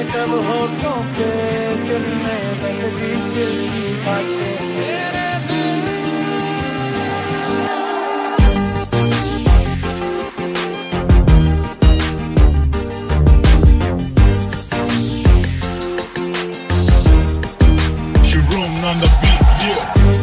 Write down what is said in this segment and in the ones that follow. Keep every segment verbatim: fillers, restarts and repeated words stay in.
कब होठों पे दिल में लगती दिल की बातें on the beat, yeah.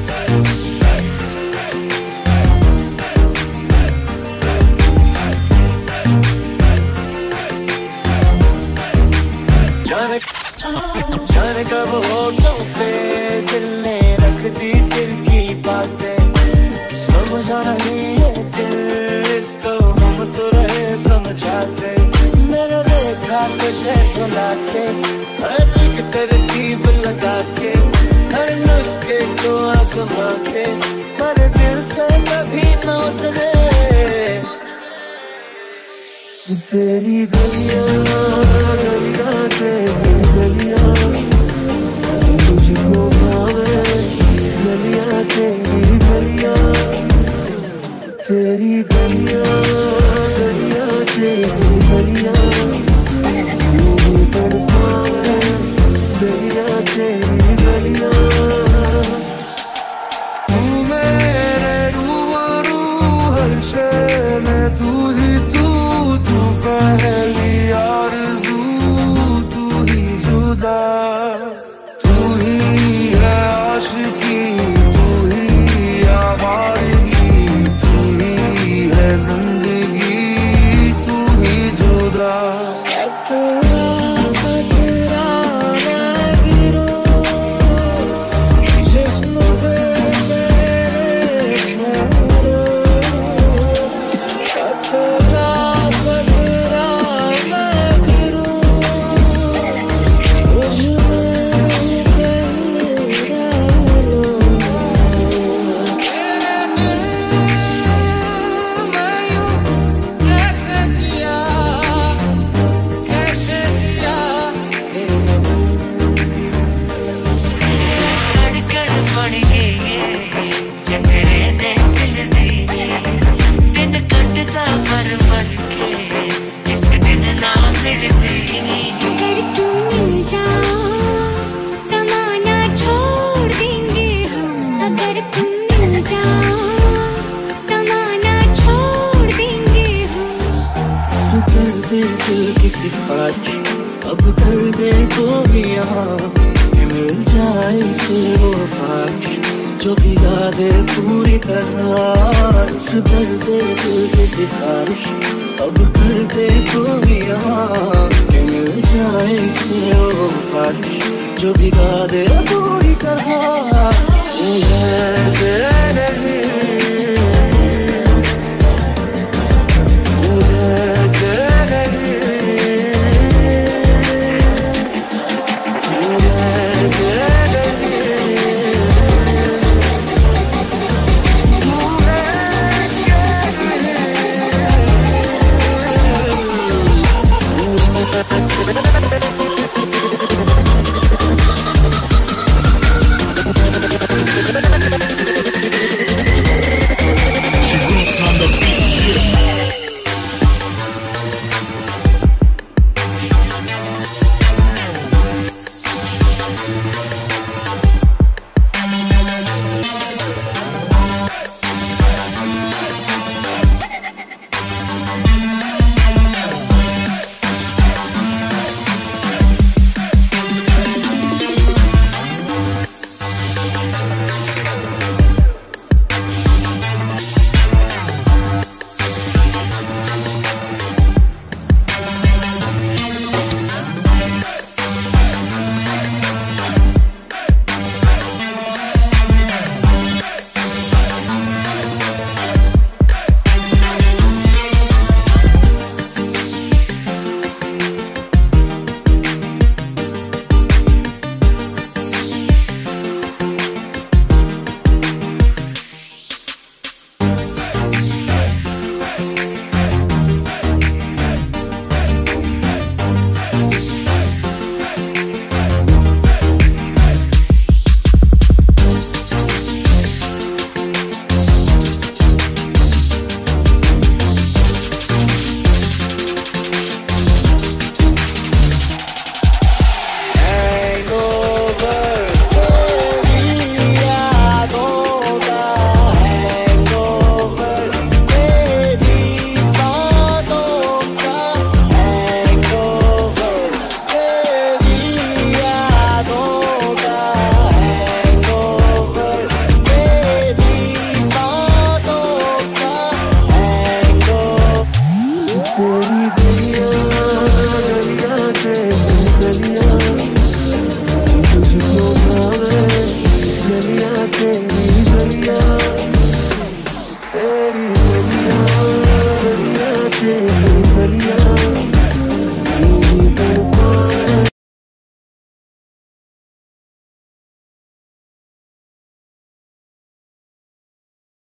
जाने जाने कब होठों पे दिल ने रख दी दिल की बातें समझा नहीं है दिल इसको हम तो रहे समझाते मैंने देखा तुझे भुला के हर एक तरकीब लगा के हर नुस्खे को आजमा के पर दिल से कभी न उतरे तेरी गलियां गलियां तेरी गलियां तुझको भावे गलियां तेरी गलियां तेरी गलियां गलियां तेरी गलियां मुझे तड़पावे गलियां तेरी गलियां तू मेरे रूबरू हर शय में तू ही तू तू पहली आरज़ू तू ही जुदा तू ही है आशिकी तू ही आवारगी तू ही है जिंदगी तू ही जुदा अब कर दे तो भी यहाँ मिल जाए से वो काश जो भिगा दे पूरी तरह सुधर दे दिल की सिफारिश अब कर दे तो भी यहाँ मिल जाए से वो काश जो भिगा दे पूरी तरह मुझे तेरे